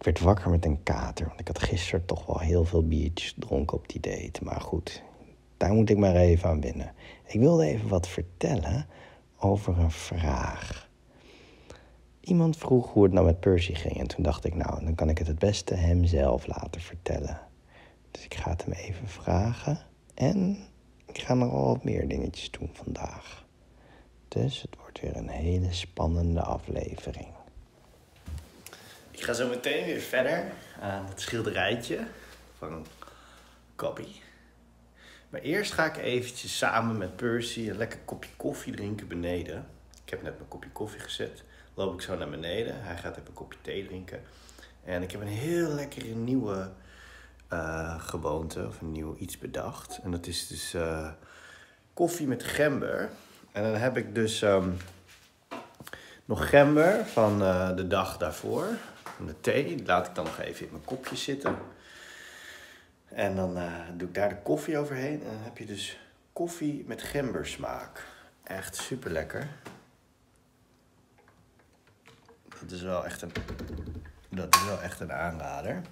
Ik werd wakker met een kater, want ik had gisteren toch wel heel veel biertjes gedronken op die date. Maar goed, daar moet ik maar even aan wennen. Ik wilde even wat vertellen over een vraag. Iemand vroeg hoe het nou met Percy ging en toen dacht ik, nou, dan kan ik het beste hem zelf laten vertellen. Dus ik ga het hem even vragen en ik ga nog wel wat meer dingetjes doen vandaag. Dus het wordt weer een hele spannende aflevering. Ik ga zo meteen weer verder aan het schilderijtje van Copy. Maar eerst ga ik eventjes samen met Percy een lekker kopje koffie drinken beneden. Ik heb net mijn kopje koffie gezet. Loop ik zo naar beneden. Hij gaat even een kopje thee drinken. En ik heb een heel lekkere nieuwe gewoonte of een nieuw iets bedacht. En dat is dus koffie met gember. En dan heb ik dus nog gember van de dag daarvoor. Van de thee. Die laat ik dan nog even in mijn kopje zitten. En dan doe ik daar de koffie overheen. En dan heb je dus koffie met gembersmaak. Echt super lekker. Dat is wel echt een aanrader.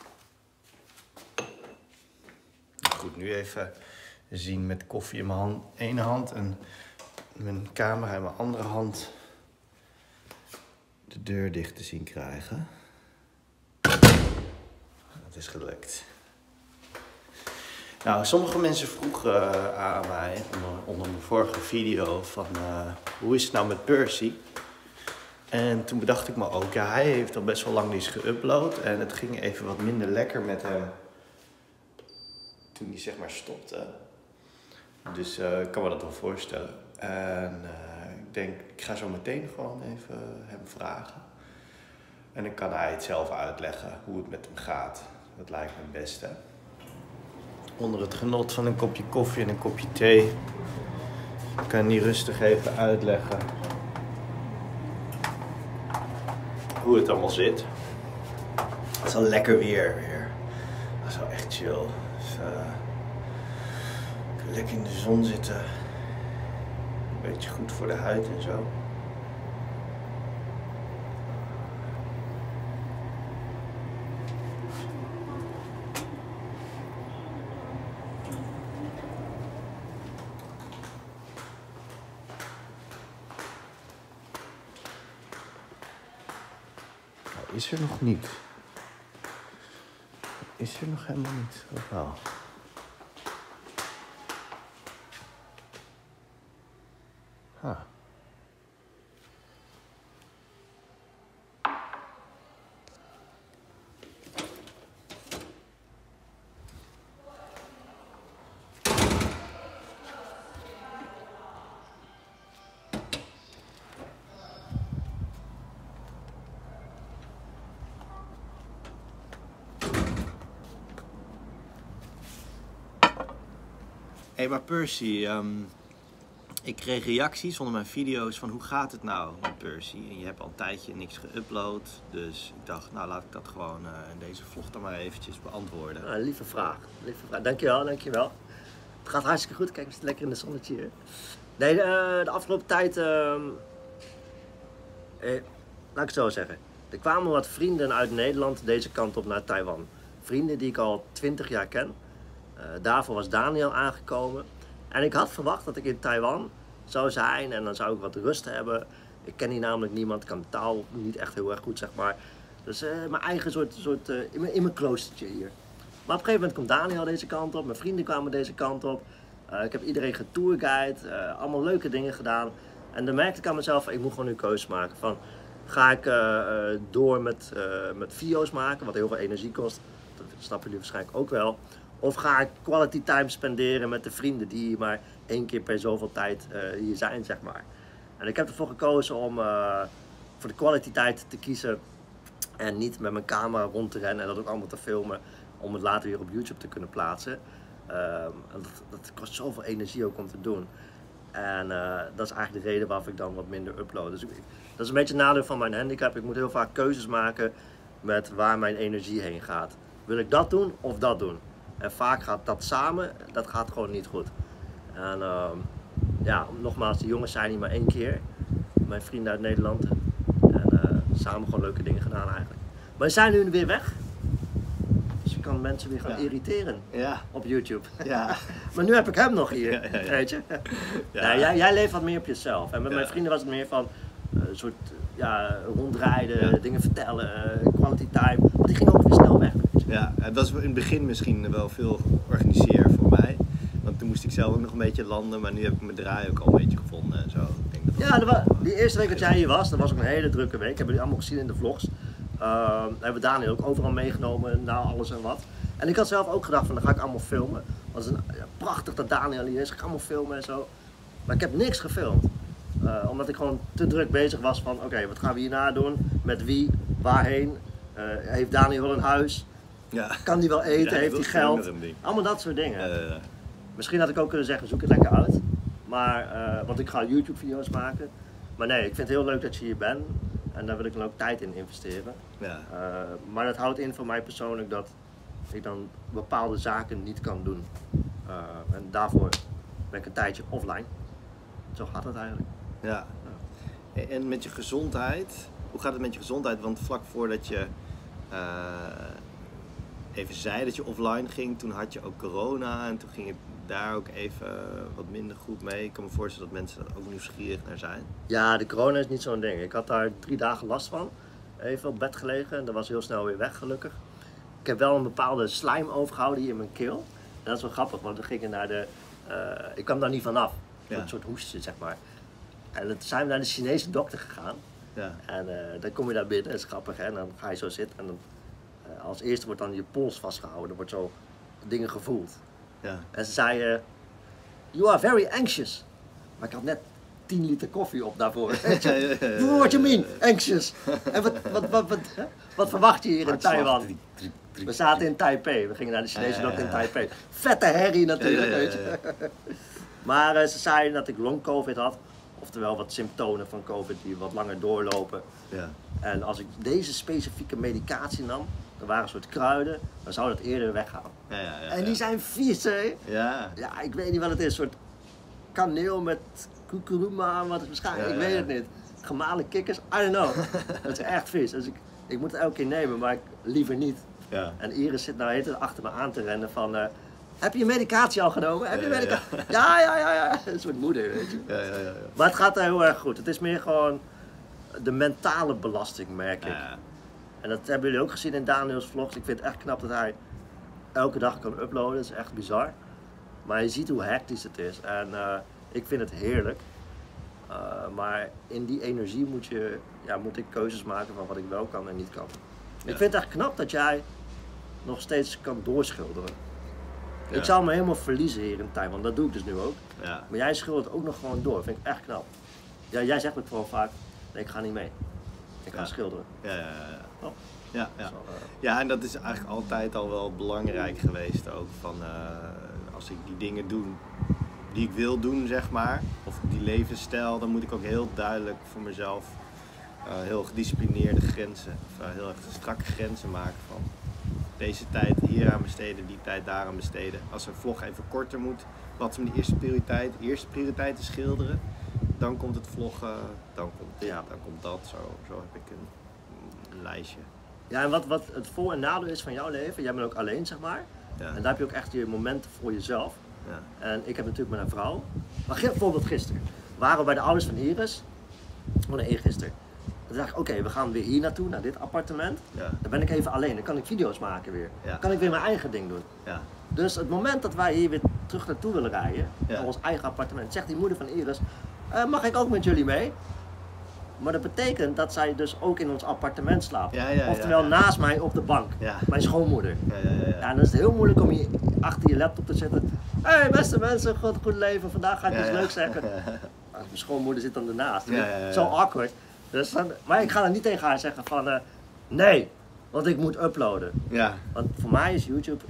Goed, nu even zien met koffie in mijn ene hand en mijn camera in mijn andere hand de deur dicht te zien krijgen. Dat is gelukt. Nou, sommige mensen vroegen aan mij onder mijn vorige video van hoe is het nou met Percy? En toen bedacht ik me ook, ja, hij heeft al best wel lang niets geüpload en het ging even wat minder lekker met hem toen hij zeg maar stopte. Dus ik kan me dat wel voorstellen. En ik denk, ik ga zo meteen gewoon even hem vragen. En dan kan hij het zelf uitleggen hoe het met hem gaat. Dat lijkt me het beste. Onder het genot van een kopje koffie en een kopje thee kan hij rustig even uitleggen hoe het allemaal zit. Het is al lekker weer. Dat is wel echt chill. Dus, lekker in de zon zitten. Een beetje goed voor de huid en zo. Is er nog niet. Is er nog helemaal niet. Of wel? Ah. Hé, maar Percy, ik kreeg reacties onder mijn video's van hoe gaat het nou met Percy? En je hebt al een tijdje niks geüpload, dus ik dacht, nou laat ik dat gewoon in deze vlog dan maar eventjes beantwoorden. Nou, lieve vraag. Dankjewel. Het gaat hartstikke goed, kijk, we zitten lekker in de zonnetje hier. Nee, de afgelopen tijd, laat ik het zo zeggen. Er kwamen wat vrienden uit Nederland deze kant op naar Taiwan. Vrienden die ik al 20 jaar ken. Daarvoor was Daniel aangekomen. En ik had verwacht dat ik in Taiwan zou zijn en dan zou ik wat rust hebben. Ik ken hier namelijk niemand, ik kan de taal niet echt heel erg goed, zeg maar. Dus mijn eigen soort in mijn kloostertje hier. Maar op een gegeven moment komt Daniel deze kant op, mijn vrienden kwamen deze kant op. Ik heb iedereen getourguide, allemaal leuke dingen gedaan. En dan merkte ik aan mezelf, ik moet gewoon een keuze maken. Van, ga ik door met video's maken, wat heel veel energie kost. Dat snappen jullie waarschijnlijk ook wel. Of ga ik quality time spenderen met de vrienden die maar 1 keer per zoveel tijd hier zijn, zeg maar. En ik heb ervoor gekozen om voor de quality tijd te kiezen. En niet met mijn camera rond te rennen en dat ook allemaal te filmen. Om het later weer op YouTube te kunnen plaatsen. En dat kost zoveel energie ook om te doen. En dat is eigenlijk de reden waarvoor ik dan wat minder upload. Dus dat is een beetje het nadeel van mijn handicap. Ik moet heel vaak keuzes maken met waar mijn energie heen gaat. Wil ik dat doen of dat doen? En vaak gaat dat samen, dat gaat gewoon niet goed. En ja, nogmaals, de jongens zijn hier maar 1 keer. Mijn vrienden uit Nederland. En samen gewoon leuke dingen gedaan eigenlijk. Maar ze zijn nu weer weg. Dus je kan mensen weer gaan irriteren op YouTube. Ja. Maar nu heb ik hem nog hier, weet je. Ja. Nou, jij leeft wat meer op jezelf. En met mijn vrienden was het meer van een soort rondrijden, dingen vertellen, quality time. Maar die ging ook weer snel weg. Weet je. Ja, het was in het begin misschien wel veel georganiseerd voor mij. Want toen moest ik zelf ook nog een beetje landen, maar nu heb ik mijn draai ook al een beetje gevonden en zo. Ik denk dat die eerste week dat jij hier was, dat was ook een hele drukke week. Hebben jullie allemaal gezien in de vlogs. Hebben we Daniel ook overal meegenomen, naar alles en wat. En ik had zelf ook gedacht van, dan ga ik allemaal filmen. Het was prachtig dat Daniel hier is, ik ga allemaal filmen en zo. Maar ik heb niks gefilmd. Omdat ik gewoon te druk bezig was van, oké, wat gaan we hierna doen? Met wie? Waarheen? Heeft Daniel wel een huis? Ja. Kan die wel eten? Heeft hij geld? Allemaal dat soort dingen. Misschien had ik ook kunnen zeggen, zoek het lekker uit. Maar, want ik ga YouTube video's maken. Maar nee, ik vind het heel leuk dat je hier bent. En daar wil ik dan ook tijd in investeren. Ja. Maar dat houdt in voor mij persoonlijk dat ik dan bepaalde zaken niet kan doen. En daarvoor ben ik een tijdje offline. Zo gaat het eigenlijk. Ja. En met je gezondheid, hoe gaat het met je gezondheid? Want vlak voordat je even zei dat je offline ging, toen had je ook corona en toen ging het daar ook even wat minder goed mee. Ik kan me voorstellen dat mensen daar ook nieuwsgierig naar zijn. Ja, de corona is niet zo'n ding. Ik had daar 3 dagen last van. Even op bed gelegen en dat was heel snel weer weg, gelukkig. Ik heb wel een bepaalde slijm overgehouden hier in mijn keel. En dat is wel grappig, want we gingen naar de... ik kwam daar niet vanaf. Een soort hoestje, zeg maar. En toen zijn we naar de Chinese dokter gegaan. Ja. En dan kom je daar binnen, dat is grappig, hè? En dan ga je zo zitten en dan, als eerste wordt dan je pols vastgehouden. Er wordt zo dingen gevoeld. Ja. En ze zei, you are very anxious. Maar ik had net 10 liter koffie op daarvoor. What you mean, anxious? En wat verwacht je hier in Taiwan? We zaten in Taipei, we gingen naar de Chinese dokter in Taipei. Vette herrie natuurlijk, weet je. Maar ze zeiden dat ik long-covid had. Oftewel wat symptomen van covid die wat langer doorlopen. Ja. En als ik deze specifieke medicatie nam, er waren een soort kruiden, dan zou dat eerder weggaan. En die zijn vies, hè? Ja. Ja, ik weet niet wat het is. Een soort kaneel met kurkuma, wat is waarschijnlijk, ik weet het niet. Gemalen kikkers, I don't know. Het is echt vies. Dus ik moet het elke keer nemen, maar liever niet. Ja. En Iris zit nou heet achter me aan te rennen van... heb je je medicatie al genomen? Heb je medicatie? Ja. Een soort moeder, weet je. Ja. Maar het gaat heel erg goed. Het is meer gewoon de mentale belasting, merk ik. Ja. En dat hebben jullie ook gezien in Daniels vlogs. Ik vind het echt knap dat hij elke dag kan uploaden. Dat is echt bizar. Maar je ziet hoe hectisch het is. En ik vind het heerlijk. Maar in die energie moet ik keuzes maken van wat ik wel kan en niet kan. Ja. Ik vind het echt knap dat jij nog steeds kan doorschilderen. Ja. Ik zou me helemaal verliezen hier in Taiwan, dat doe ik dus nu ook. Ja. Maar jij schildert ook nog gewoon door, vind ik echt knap. Ja, jij zegt ook gewoon vaak, nee, ik ga niet mee. Ik ga schilderen. Oh. Ja, en dat is eigenlijk altijd al wel belangrijk geweest ook. Van, als ik die dingen doe die ik wil doen, zeg maar, of die levensstijl, dan moet ik ook heel duidelijk voor mezelf heel gedisciplineerde grenzen, of heel erg strakke grenzen maken van deze tijd hier aan besteden, die tijd daar aan besteden. Als een vlog even korter moet, wat is mijn eerste prioriteit? Eerste prioriteit is schilderen, dan komt het vloggen, dan komt dit, dan komt dat. Zo heb ik een lijstje. Ja, en wat het voor- en nadeel is van jouw leven, jij bent ook alleen, zeg maar. Ja. En daar heb je ook echt je momenten voor jezelf. Ja. En ik heb natuurlijk met een vrouw. Maar bijvoorbeeld gisteren waren we bij de ouders van Iris. Eergisteren. Toen dacht ik, oké, we gaan weer hier naartoe, naar dit appartement. Ja. Dan ben ik even alleen, dan kan ik video's maken weer. Ja. Dan kan ik weer mijn eigen ding doen. Ja. Dus het moment dat wij hier weer terug naartoe willen rijden, naar ons eigen appartement, zegt die moeder van Iris, mag ik ook met jullie mee? Maar dat betekent dat zij dus ook in ons appartement slaapt. Oftewel naast mij op de bank. Ja. Mijn schoonmoeder. Ja, dan is het heel moeilijk om hier achter je laptop te zitten. Hé, beste mensen, goed leven, vandaag ga ik iets leuks zeggen. Mijn schoonmoeder zit dan ernaast. Zo awkward. Dus maar ik ga dan niet tegen haar zeggen van nee, want ik moet uploaden. Ja. Want voor mij is YouTube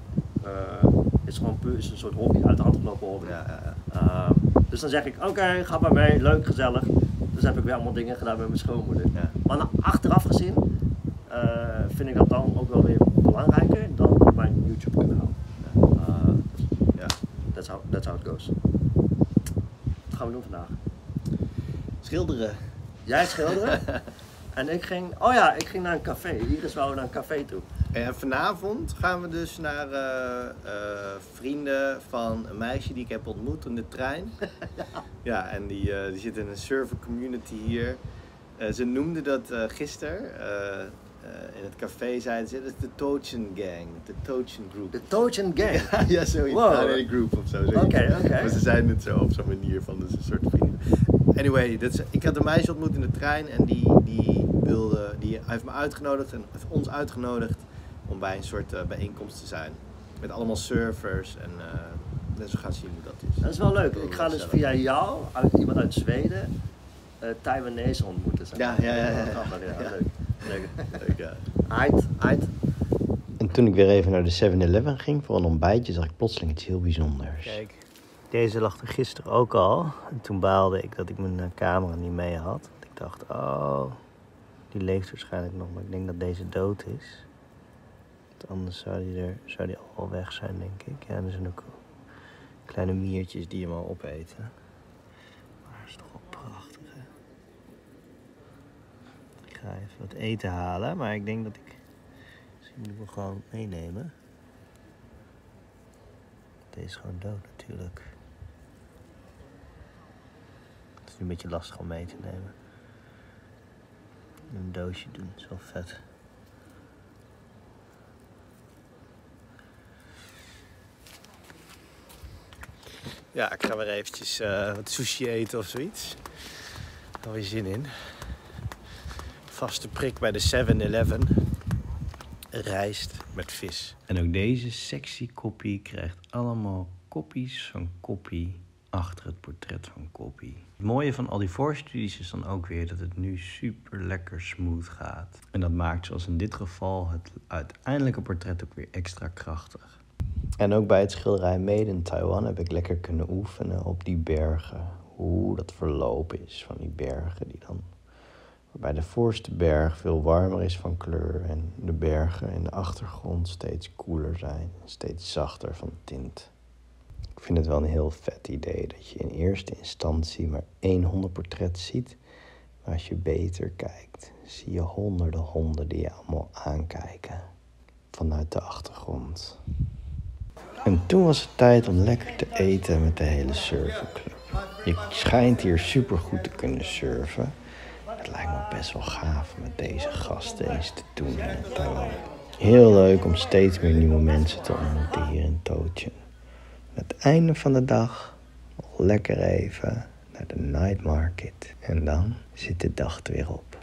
is gewoon puur een soort hobby, uit de hand gelopen hobby. Dus dan zeg ik, oké, ga maar mee, leuk, gezellig. Dus heb ik weer allemaal dingen gedaan met mijn schoonmoeder. Ja. Maar achteraf gezien vind ik dat dan ook wel weer belangrijker dan mijn YouTube kanaal. That's how it goes. Wat gaan we doen vandaag? Schilderen. Jij schilderen? En ik ging naar een café. Iris wou naar een café toe. En vanavond gaan we dus naar vrienden van een meisje die ik heb ontmoet in de trein. Ja, en die zit in een surfer community hier. Ze noemden dat gisteren in het café, zeiden ze, dat is de Tochen Gang, de Tochen Group. De Tochen Gang? Ja, zoiets. Wow. Een groep of zo. Oké. Maar ze zeiden het zo op zo'n manier van, dat is een soort vrienden. Anyway, ik had een meisje ontmoet in de trein en die heeft me uitgenodigd en heeft ons uitgenodigd om bij een soort bijeenkomst te zijn. Met allemaal surfers en zo gaan zien hoe dat is. Dat is wel leuk. Ik ga dus via jou, iemand uit Zweden, Taiwanese ontmoeten. Zeg maar. Ja. Leuk. Ait. En toen ik weer even naar de 7-Eleven ging voor een ontbijtje, zag ik plotseling iets heel bijzonders. Kijk, deze lag er gisteren ook al. En toen baalde ik dat ik mijn camera niet mee had. Ik dacht, oh, die leeft waarschijnlijk nog, maar ik denk dat deze dood is. Want anders zou die al weg zijn, denk ik. Ja, er zijn ook kleine miertjes die hem al opeten. Maar dat is toch wel prachtig, hè? Ik ga even wat eten halen, maar ik denk dat ik... Misschien moeten we gewoon meenemen. Deze is gewoon dood natuurlijk. Het is nu een beetje lastig om mee te nemen. In een doosje doen, dat is wel vet. Ja, ik ga weer eventjes wat sushi eten of zoiets. Daar heb je zin in. Vaste prik bij de 7-Eleven. Rijst met vis. En ook deze sexy koppie krijgt allemaal koppies van Koppie achter het portret van Koppie. Het mooie van al die voorstudies is dan ook weer dat het nu super lekker smooth gaat. En dat maakt, zoals in dit geval, het uiteindelijke portret ook weer extra krachtig. En ook bij het schilderij Made in Taiwan heb ik lekker kunnen oefenen op die bergen. Hoe dat verloop is van die bergen die dan... Waarbij de voorste berg veel warmer is van kleur en de bergen in de achtergrond steeds koeler zijn. Steeds zachter van tint. Ik vind het wel een heel vet idee dat je in eerste instantie maar 100 portret ziet. Maar als je beter kijkt, zie je honderden honden die je allemaal aankijken. Vanuit de achtergrond. En toen was het tijd om lekker te eten met de hele surferclub. Je schijnt hier supergoed te kunnen surfen. Het lijkt me best wel gaaf om met deze gasten eens te doen in Taiwan. Heel leuk om steeds meer nieuwe mensen te ontmoeten hier in Tochen. Aan het einde van de dag nog lekker even naar de night market. En dan zit de dag er weer op.